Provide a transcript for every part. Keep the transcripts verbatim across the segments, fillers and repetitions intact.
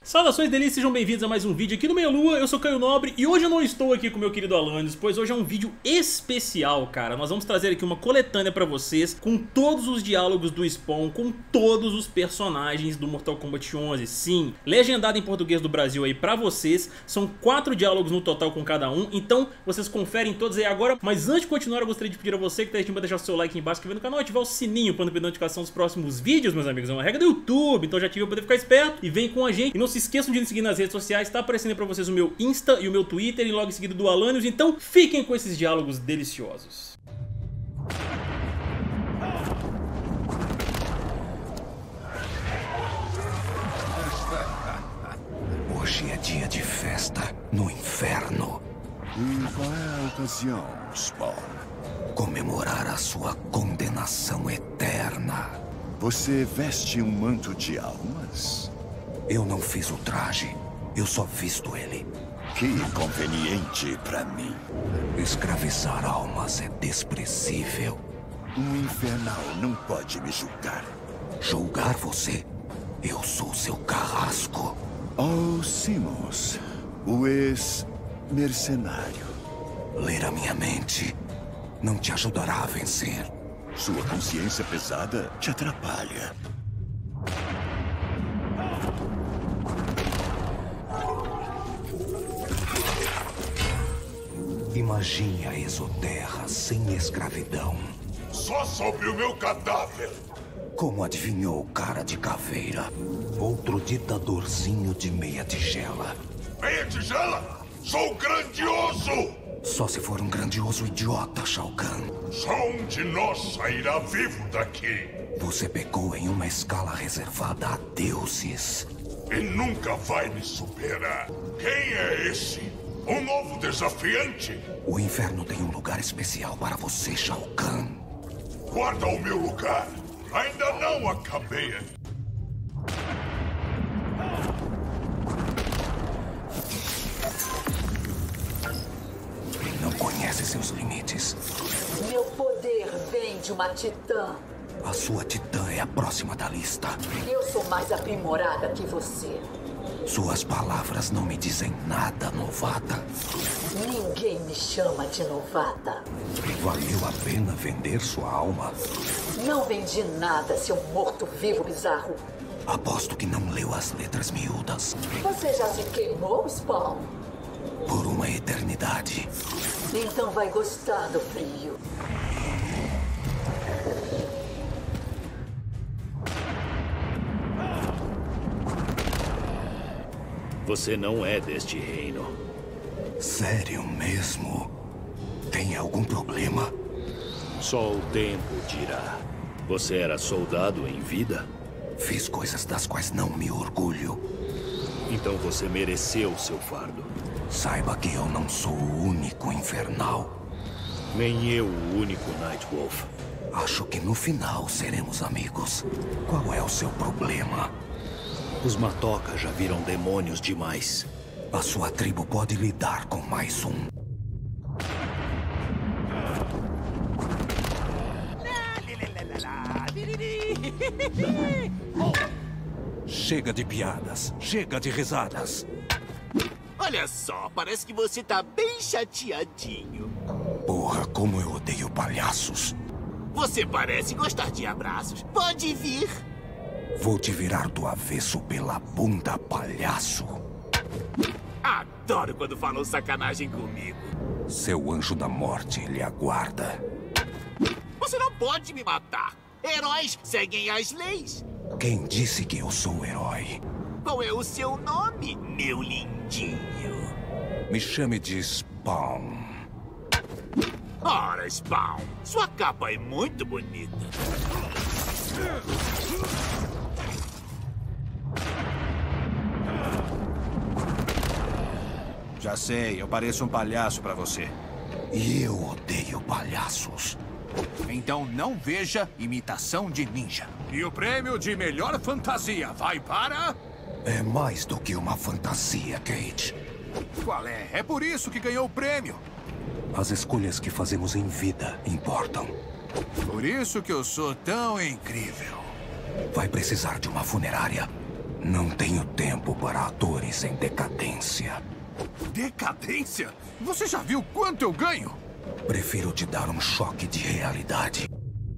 Saudações delícias, sejam bem-vindos a mais um vídeo aqui no Meia Lua. Eu sou Caio Nobre e hoje eu não estou aqui com meu querido Alanis, pois hoje é um vídeo especial, cara. Nós vamos trazer aqui uma coletânea pra vocês com todos os diálogos do Spawn, com todos os personagens do Mortal Kombat onze. Sim, legendado em português do Brasil aí pra vocês. São quatro diálogos no total com cada um, então vocês conferem todos aí agora. Mas antes de continuar, eu gostaria de pedir a você que tá assistindo pra deixar o seu like aí embaixo, inscrever no canal e ativar o sininho pra não perder notificação dos próximos vídeos, meus amigos. É uma regra do YouTube, então já ative pra poder ficar esperto e vem com a gente. E não se esqueçam de me seguir nas redes sociais, tá aparecendo aí pra vocês o meu Insta e o meu Twitter e logo em seguida do Alanios, então fiquem com esses diálogos deliciosos. Hoje é dia de festa no inferno. E qual é a ocasião, Spawn? Comemorar a sua condenação eterna. Você veste um manto de almas? Eu não fiz o traje, eu só visto ele. Que inconveniente pra mim. Escravizar almas é desprezível. Um infernal não pode me julgar. Julgar você? Eu sou seu carrasco. Oh, Simmons, o ex-mercenário. Ler a minha mente não te ajudará a vencer. Sua consciência pesada te atrapalha. Imagine a Exoterra sem escravidão. Só sobre o meu cadáver. Como adivinhou, cara de caveira? Outro ditadorzinho de meia tigela. Meia tigela? Sou grandioso! Só se for um grandioso idiota, Shao Kahn. Só um de nós sairá vivo daqui. Você pecou em uma escala reservada a deuses. E nunca vai me superar. Quem é esse? Um novo desafiante? O inferno tem um lugar especial para você, Shao Kahn. Guarda o meu lugar. Ainda não acabei. Ele não conhece seus limites. Meu poder vem de uma titã. A sua titã é a próxima da lista. Eu sou mais aprimorada que você. Suas palavras não me dizem nada, novata. Ninguém me chama de novata. Valeu a pena vender sua alma? Não vendi nada, seu morto-vivo bizarro. Aposto que não leu as letras miúdas. Você já se queimou, Spawn? Por uma eternidade. Então vai gostar do frio. Você não é deste reino. Sério mesmo? Tem algum problema? Só o tempo dirá. Você era soldado em vida? Fiz coisas das quais não me orgulho. Então você mereceu seu fardo. Saiba que eu não sou o único infernal. Nem eu o único Nightwolf. Acho que no final seremos amigos. Qual é o seu problema? Os Matoka já viram demônios demais. A sua tribo pode lidar com mais um. Chega de piadas, chega de risadas. Olha só, parece que você tá bem chateadinho. Porra, como eu odeio palhaços. Você parece gostar de abraços. Pode vir. Vou te virar do avesso pela bunda, palhaço. Adoro quando falam sacanagem comigo. Seu anjo da morte lhe aguarda. Você não pode me matar. Heróis seguem as leis. Quem disse que eu sou o herói? Qual é o seu nome, meu lindinho? Me chame de Spawn. Ora, Spawn, sua capa é muito bonita. Já sei, eu pareço um palhaço pra você. E eu odeio palhaços. Então não veja imitação de ninja. E o prêmio de melhor fantasia vai para... É mais do que uma fantasia, Kate. Qual é? É por isso que ganhou o prêmio. As escolhas que fazemos em vida importam. Por isso que eu sou tão incrível. Vai precisar de uma funerária. Não tenho tempo para atores em decadência. Decadência? Você já viu quanto eu ganho? Prefiro te dar um choque de realidade.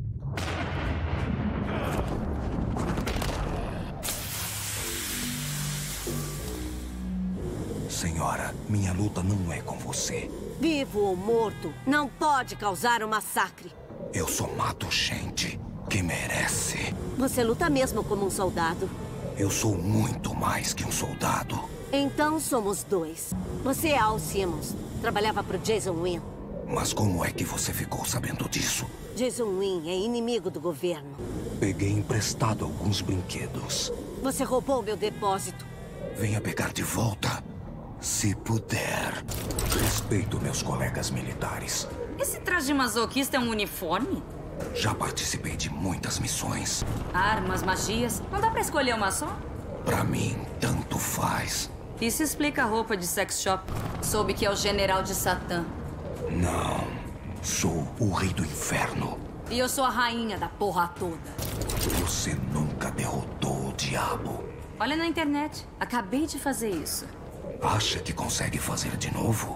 Senhora, minha luta não é com você. Vivo ou morto, não pode causar um massacre. Eu só mato gente que merece. Você luta mesmo como um soldado. Eu sou muito mais que um soldado. Então somos dois. Você é Al Simmons. Trabalhava pro Jason Wynn. Mas como é que você ficou sabendo disso? Jason Wynn é inimigo do governo. Peguei emprestado alguns brinquedos. Você roubou meu depósito. Venha pegar de volta, se puder. Respeito meus colegas militares. Esse traje masoquista é um uniforme? Já participei de muitas missões. Armas, magias. Não dá pra escolher uma só? Pra mim, tanto faz. Isso explica a roupa de sex shop. Soube que é o general de Satã. Não. Sou o rei do inferno. E eu sou a rainha da porra toda. Você nunca derrotou o diabo. Olha na internet. Acabei de fazer isso. Acha que consegue fazer de novo?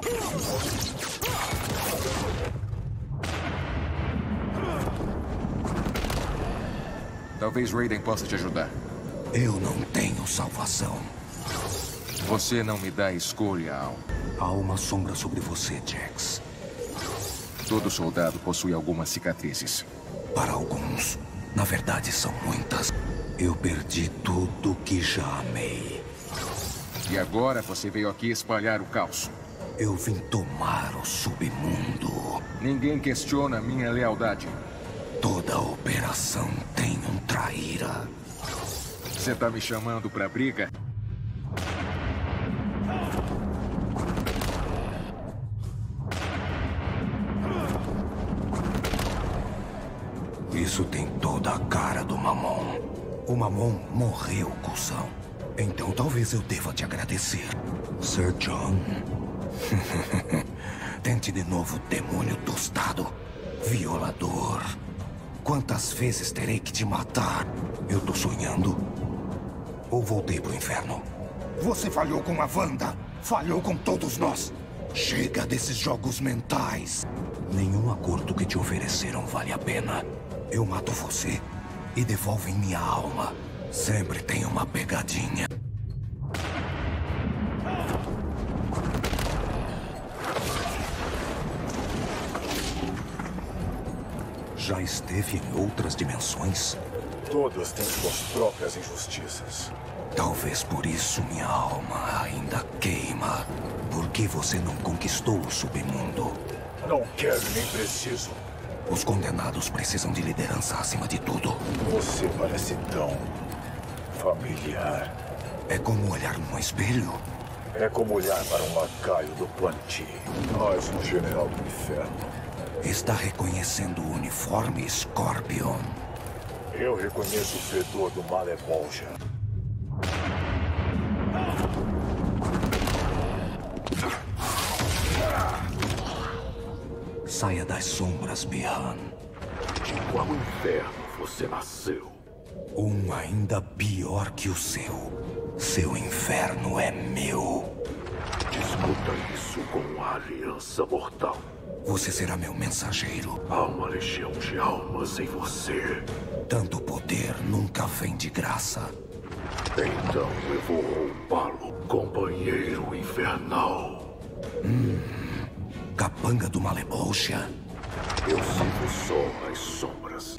Talvez Raiden possa te ajudar. Eu não tenho salvação. Você não me dá escolha, Al. Há uma sombra sobre você, Jax. Todo soldado possui algumas cicatrizes. Para alguns, na verdade são muitas. Eu perdi tudo que já amei. E agora você veio aqui espalhar o caos. Eu vim tomar o submundo. Ninguém questiona minha lealdade. Toda operação tem um traíra. Você tá me chamando pra briga? Isso tem toda a cara do Mammon. O Mammon morreu, cuzão. Então talvez eu deva te agradecer, Sir John. Tente de novo, demônio tostado. Violador. Quantas vezes terei que te matar? Eu tô sonhando? Ou voltei pro inferno? Você falhou com a Wanda. Falhou com todos nós. Chega desses jogos mentais. Nenhum acordo que te ofereceram vale a pena. Eu mato você e devolvem minha alma. Sempre tem uma pegadinha. Já esteve em outras dimensões? Todas têm suas próprias injustiças. Talvez por isso minha alma ainda queima. Por que você não conquistou o submundo? Não quero nem preciso. Os condenados precisam de liderança acima de tudo. Você parece tão familiar. É como olhar num espelho? É como olhar para um lacaio do Planti. Mais um general do inferno. Está reconhecendo o uniforme, Scorpion? Eu reconheço o fedor do Malebolgia. Saia das sombras, Bi-Han. De qual inferno você nasceu? Um ainda pior que o seu. Seu inferno é meu. Discuta isso com a Aliança Mortal. Você será meu mensageiro. Há uma legião de almas em você. Tanto poder nunca vem de graça. Então eu vou roubá-lo, companheiro infernal. Hum, capanga do Malebolgia. Eu sigo só as sombras.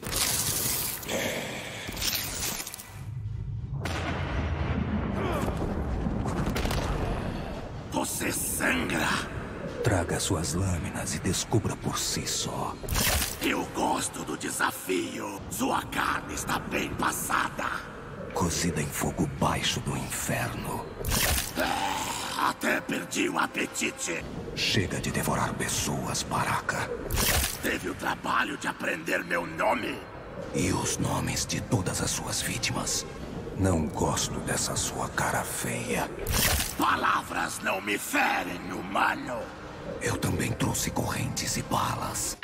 Você sangra. Traga suas lâminas e descubra por si só. Eu gosto do desafio. Sua carne está bem passada. Cozida em fogo baixo do inferno. É, até perdi o apetite. Chega de devorar pessoas, Baraka. Teve o trabalho de aprender meu nome. E os nomes de todas as suas vítimas. Não gosto dessa sua cara feia. Palavras não me ferem, humano. Eu também trouxe correntes e balas.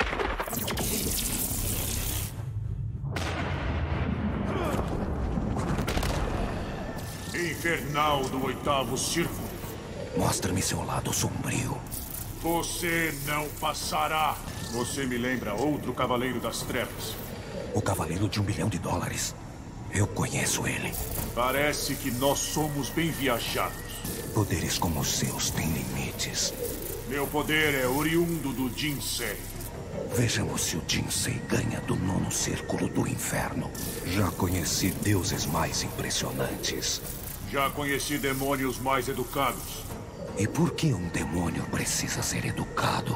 Infernal do oitavo círculo. Mostre-me seu lado sombrio. Você não passará. Você me lembra outro Cavaleiro das Trevas. O Cavaleiro de um bilhão de dólares. Eu conheço ele. Parece que nós somos bem viajados. Poderes como os seus têm limites. Meu poder é oriundo do Jinsei. Vejamos se o Jinsei ganha do nono círculo do inferno. Já conheci deuses mais impressionantes. Já conheci demônios mais educados. E por que um demônio precisa ser educado?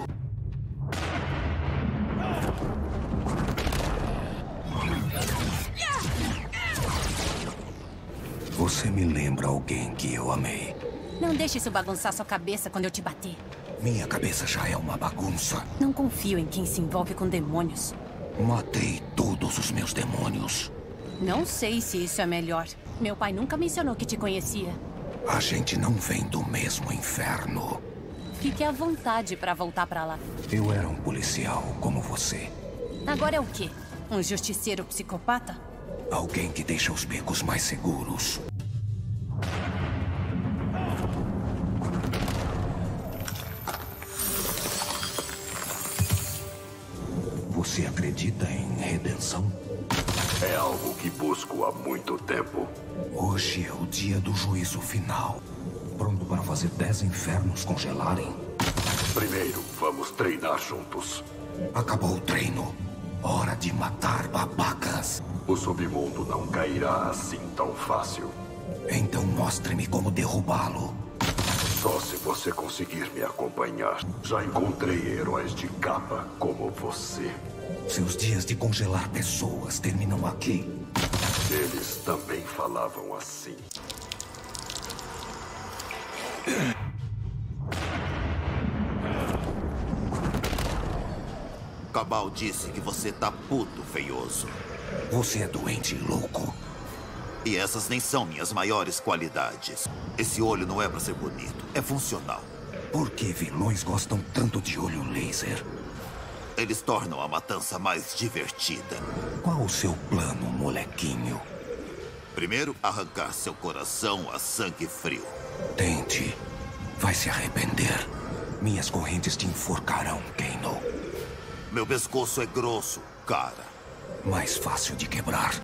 Você me lembra alguém que eu amei. Não deixe isso bagunçar sua cabeça quando eu te bater. Minha cabeça já é uma bagunça. Não confio em quem se envolve com demônios. Matei todos os meus demônios. Não sei se isso é melhor. Meu pai nunca mencionou que te conhecia. A gente não vem do mesmo inferno. Fique à vontade para voltar para lá. Eu era um policial como você. Agora é o quê? Um justiceiro psicopata? Alguém que deixa os becos mais seguros. Você acredita em redenção? É algo que busco há muito tempo. Hoje é o dia do juízo final. Pronto para fazer dez infernos congelarem? Primeiro, vamos treinar juntos. Acabou o treino. Hora de matar babacas. O submundo não cairá assim tão fácil. Então mostre-me como derrubá-lo. Só se você conseguir me acompanhar. Já encontrei heróis de capa como você. Seus dias de congelar pessoas terminam aqui. Eles também falavam assim. Cabal disse que você tá puto, feioso. Você é doente e louco. E essas nem são minhas maiores qualidades. Esse olho não é pra ser bonito, é funcional. Por que vilões gostam tanto de olho laser? Eles tornam a matança mais divertida. Qual o seu plano, molequinho? Primeiro, arrancar seu coração a sangue frio. Tente. Vai se arrepender. Minhas correntes te enforcarão, Kano. Meu pescoço é grosso, cara. Mais fácil de quebrar.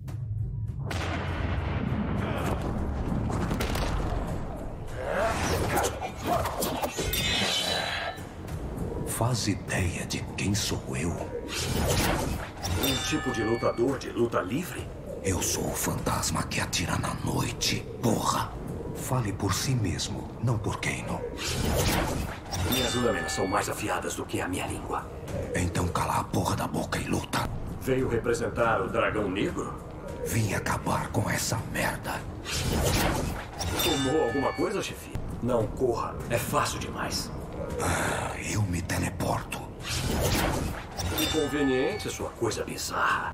Faz ideia de quem sou eu? Um tipo de lutador de luta livre? Eu sou o fantasma que atira na noite, porra. Fale por si mesmo, não por Kano. Minhas lâminas são mais afiadas do que a minha língua. Então cala a porra da boca e luta. Veio representar o dragão negro? Vim acabar com essa merda. Tomou alguma coisa, chefe? Não corra, é fácil demais. Ah, eu me teleporto. Inconveniente, sua coisa bizarra.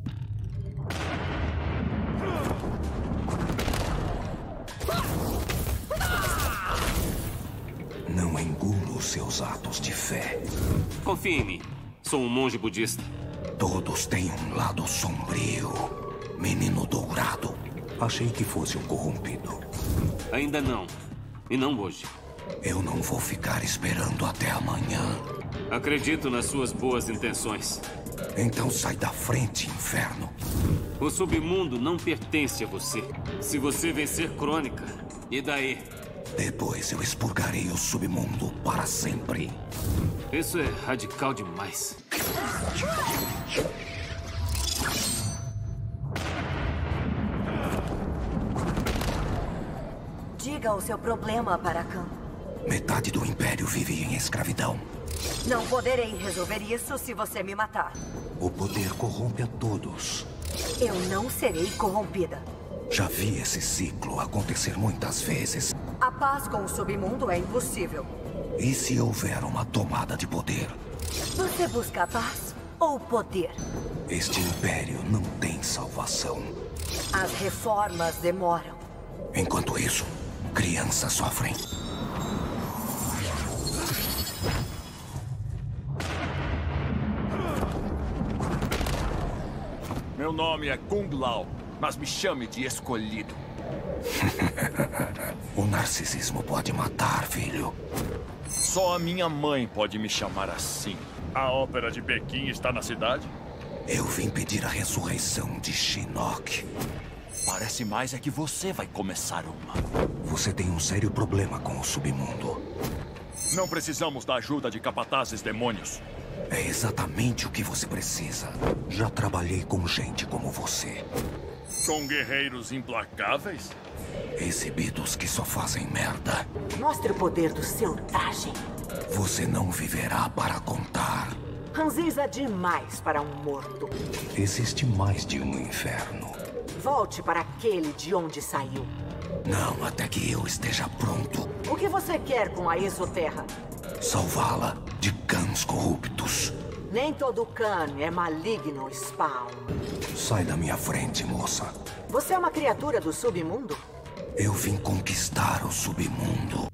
Não engulo os seus atos de fé. Confie em mim. Sou um monge budista. Todos têm um lado sombrio. Menino dourado. Achei que fosse um corrompido. Ainda não. E não hoje. Eu não vou ficar esperando até amanhã. Acredito nas suas boas intenções. Então sai da frente, inferno. O submundo não pertence a você. Se você vencer Crônica, e daí? Depois eu expurgarei o submundo para sempre. Isso é radical demais. Diga o seu problema, Barakan. Metade do Império vive em escravidão. Não poderei resolver isso se você me matar. O poder corrompe a todos. Eu não serei corrompida. Já vi esse ciclo acontecer muitas vezes. A paz com o submundo é impossível. E se houver uma tomada de poder? Você busca a paz ou poder? Este Império não tem salvação. As reformas demoram. Enquanto isso, crianças sofrem. Meu nome é Kung Lao, mas me chame de Escolhido. O narcisismo pode matar, filho. Só a minha mãe pode me chamar assim. A ópera de Pequim está na cidade? Eu vim pedir a ressurreição de Shinnok. Parece mais é que você vai começar uma. Você tem um sério problema com o submundo. Não precisamos da ajuda de capatazes demônios. É exatamente o que você precisa. Já trabalhei com gente como você. Com guerreiros implacáveis? Exibidos que só fazem merda. Mostre o poder do seu traje. Você não viverá para contar. Ranzinza demais para um morto. Existe mais de um inferno. Volte para aquele de onde saiu. Não, até que eu esteja pronto. O que você quer com a Exoterra? Salvá-la de cães corruptos. Nem todo Khan é maligno, Spawn. Sai da minha frente, moça. Você é uma criatura do submundo? Eu vim conquistar o submundo.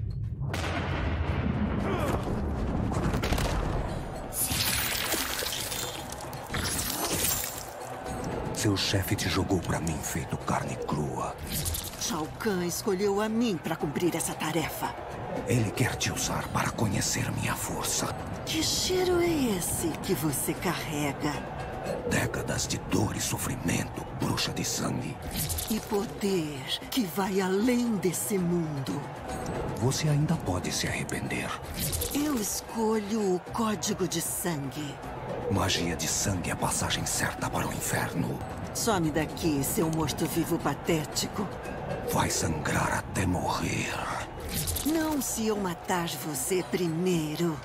Seu chefe te jogou pra mim feito carne crua. Shao Kahn escolheu a mim para cumprir essa tarefa. Ele quer te usar para conhecer minha força. Que cheiro é esse que você carrega? Décadas de dor e sofrimento, bruxa de sangue. E poder que vai além desse mundo. Você ainda pode se arrepender. Eu escolho o código de sangue. Magia de sangue é a passagem certa para o inferno. Some daqui, seu morto-vivo patético. Vai sangrar até morrer. Não se eu matar você primeiro.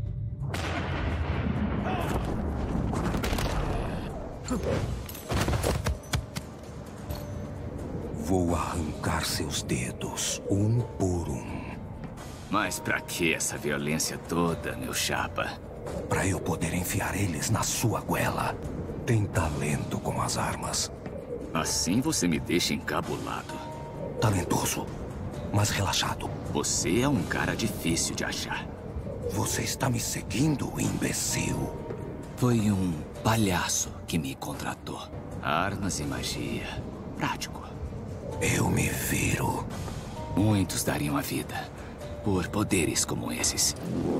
Vou arrancar seus dedos, um por um. Mas pra que essa violência toda, meu chapa? Pra eu poder enfiar eles na sua goela. Tem talento com as armas. Assim você me deixa encabulado. Talentoso, mas relaxado. Você é um cara difícil de achar. Você está me seguindo, imbecil? Foi um palhaço que me contratou. Armas e magia. Prático. Eu me viro. Muitos dariam a vida por poderes como esses.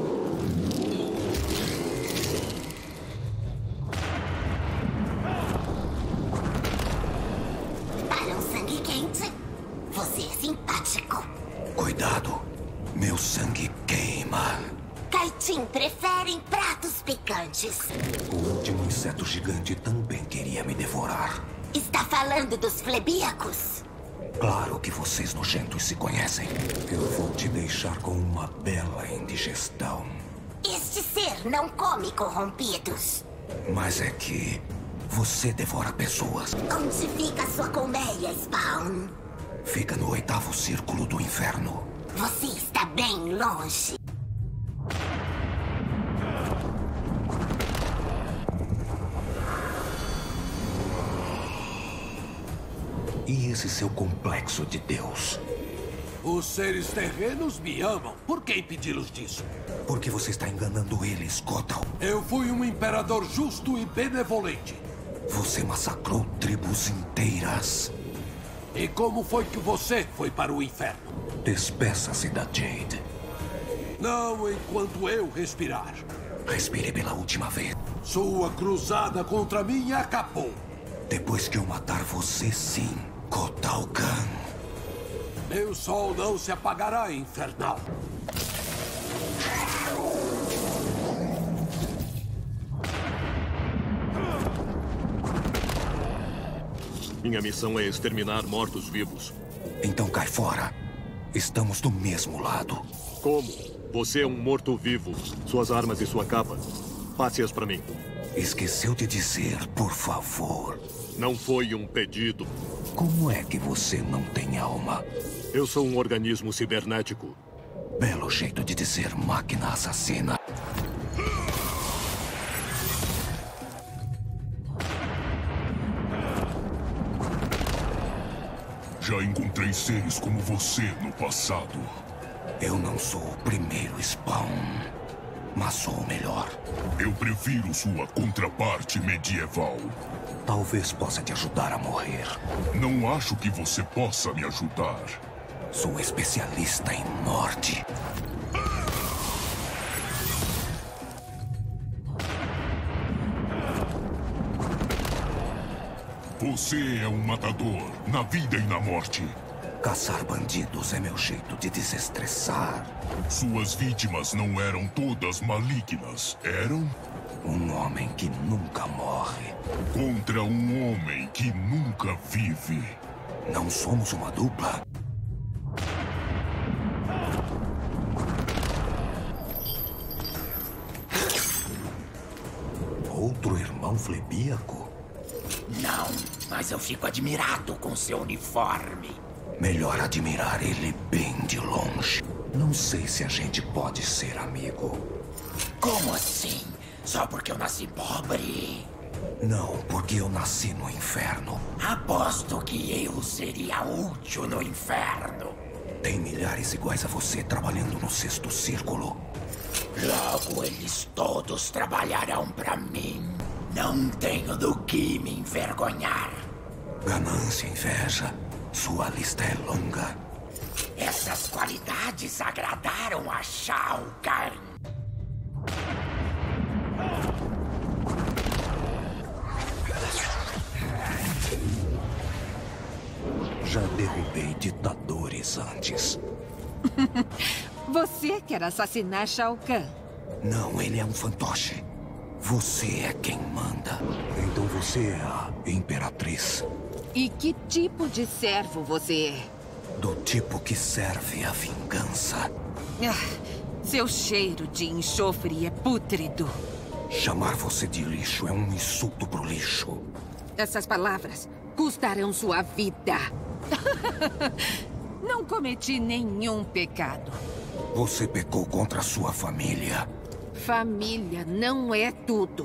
Para um sangue quente, você é simpático. Cuidado, meu sangue queima. Kaitin preferem pratos picantes. O último inseto gigante também queria me devorar. Está falando dos flebíacos? Claro que vocês nojentos se conhecem. Eu vou te deixar com uma bela indigestão. Este ser não come corrompidos. Mas é que você devora pessoas. Onde fica sua colmeia, Spawn? Fica no oitavo círculo do inferno. Você está bem longe. E esse seu complexo de Deus? Os seres terrenos me amam. Por que impedi-los disso? Porque você está enganando eles, Kotal. Eu fui um imperador justo e benevolente. Você massacrou tribos inteiras. E como foi que você foi para o inferno? Despeça-se da Jade. Não enquanto eu respirar. Respire pela última vez. Sua cruzada contra mim acabou. Depois que eu matar você, sim, Kotal Kahn. Meu sol não se apagará, infernal. Minha missão é exterminar mortos-vivos. Então cai fora. Estamos do mesmo lado. Como? Você é um morto-vivo. Suas armas e sua capa. Passe-as para mim. Esqueceu de dizer, por favor. Não foi um pedido. Como é que você não tem alma? Eu sou um organismo cibernético. Belo jeito de dizer máquina assassina. Já encontrei seres como você no passado. Eu não sou o primeiro Spawn. mas sou o melhor. Eu prefiro sua contraparte medieval. Talvez possa te ajudar a morrer. Não acho que você possa me ajudar. Sou especialista em morte. Você é um matador, na vida e na morte. Caçar bandidos é meu jeito de desestressar. Suas vítimas não eram todas malignas, eram? Um homem que nunca morre. Contra um homem que nunca vive. Não somos uma dupla? Outro irmão flebíaco? Não, mas eu fico admirado com seu uniforme. Melhor admirar ele bem de longe. Não sei se a gente pode ser amigo. Como assim? Só porque eu nasci pobre? Não, porque eu nasci no inferno. Aposto que eu seria útil no inferno. Tem milhares iguais a você trabalhando no sexto círculo. Logo eles todos trabalharão para mim. Não tenho do que me envergonhar. Ganância, inveja. Sua lista é longa. Essas qualidades agradaram a Shao Kahn. Já derrubei ditadores antes. Você quer assassinar Shao Kahn? Não, ele é um fantoche. Você é quem manda. Então você é a Imperatriz. E que tipo de servo você é? Do tipo que serve a vingança. Ah, seu cheiro de enxofre é pútrido. Chamar você de lixo é um insulto pro lixo. Essas palavras custarão sua vida. Não cometi nenhum pecado. Você pecou contra sua família. Família não é tudo.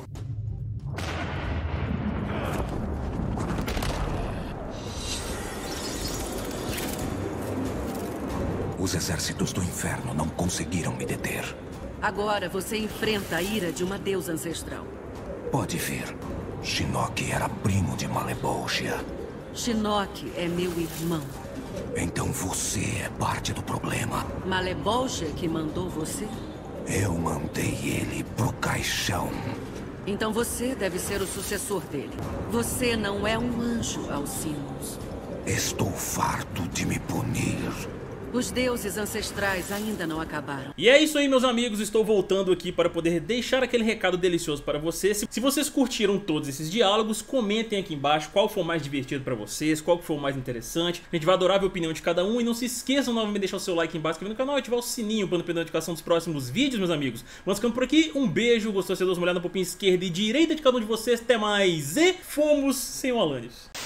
Os exércitos do inferno não conseguiram me deter. Agora você enfrenta a ira de uma deusa ancestral. Pode ver. Shinnok era primo de Malebolgia. Shinnok é meu irmão. Então você é parte do problema. Malebolgia que mandou você? Eu mandei ele pro caixão. Então você deve ser o sucessor dele. Você não é um anjo, Alcimos. Estou farto de me punir. Os deuses ancestrais ainda não acabaram. E é isso aí, meus amigos, estou voltando aqui para poder deixar aquele recado delicioso para vocês. Se vocês curtiram todos esses diálogos, comentem aqui embaixo qual foi o mais divertido para vocês, qual foi o mais interessante. A gente vai adorar ver a opinião de cada um e não se esqueçam novamente de deixar o seu like aqui embaixo, inscrever no canal e ativar o sininho para não perder a notificação dos próximos vídeos, meus amigos. Vamos ficando por aqui, um beijo, gostou, se deu uma olhada na popinha esquerda e direita de cada um de vocês, até mais e fomos sem o Alanios.